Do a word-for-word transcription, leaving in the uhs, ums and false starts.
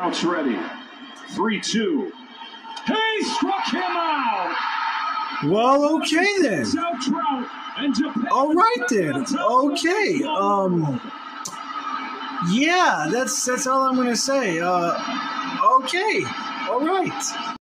Trout's ready. three two. He struck him out. Well, okay then. All right then. Okay. Um. Yeah, that's that's all I'm gonna say. Uh. Okay. All right.